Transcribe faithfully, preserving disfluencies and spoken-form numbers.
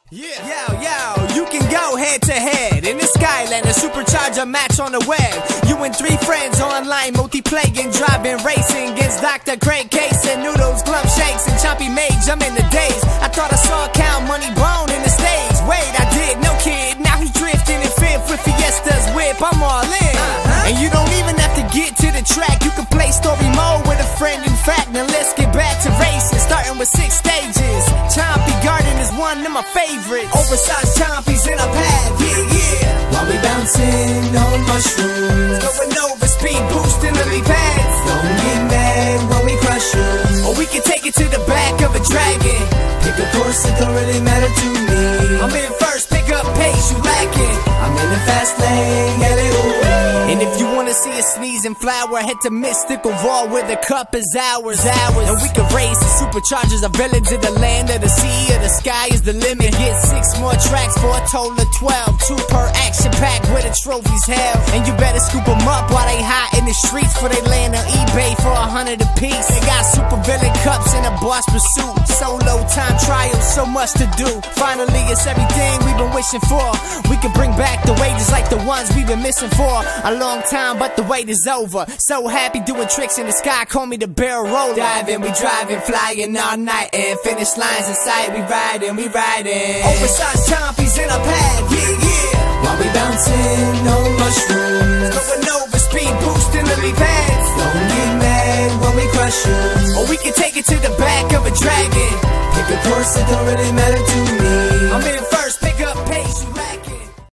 Yeah, yo, yo, you can go head to head in the Skylander supercharger match on the web. You and three friends online multiplaying, driving, racing against Doctor Craig Case and Noodles, Glump Shakes, and Chompy Mage. I'm in the days. I thought I saw Count Money Bone in the stage. Wait, I did, no kid. Now he drifting in fifth with Fiesta's whip. I'm all in, uh-huh. And you don't even have to get to the track. You can play story mode with a friend. In fact, now let's get back to racing, starting with six stages. Chompy Garden is one of my favorites. Oversized Chompies in a pad, yeah, yeah. While we bouncing on mushrooms, going over speed boost in lily pads. Don't get mad when we crush you. Or we can take it to the back of a dragon. Pick a course, it don't really matter to me. I'm in first, pick up pace, you lacking. I'm in the fast lane, get it away. And if you wanna see a sneezing flower, head to Mystical Vault where the cup is ours, ours. And we can race the superchargers of villains in the land of the sea, or the sky is the limit. Get six more tracks for a total of twelve, two per action pack where the trophies held. And you better scoop them up while they hot in the streets, for they land on eBay for a hundred a piece. They got super villain cups in a boss pursuit, solo time trials, so much to do. Finally, it's everything we've been wishing for. We can bring back the wages like the ones we've been missing for a long time, but the wait is over. So happy doing tricks in the sky, call me the barrel roller. Diving, we driving, flying all night, and finish lines in sight. We riding, we riding. Oversized Chompies in a pad, yeah, yeah. While we bouncing on mushrooms, going over speed boost in lily pads. Don't get mad when we crush you. Or we can take it to the back of a dragon. Pick a course, it don't really matter to me. I'm in first.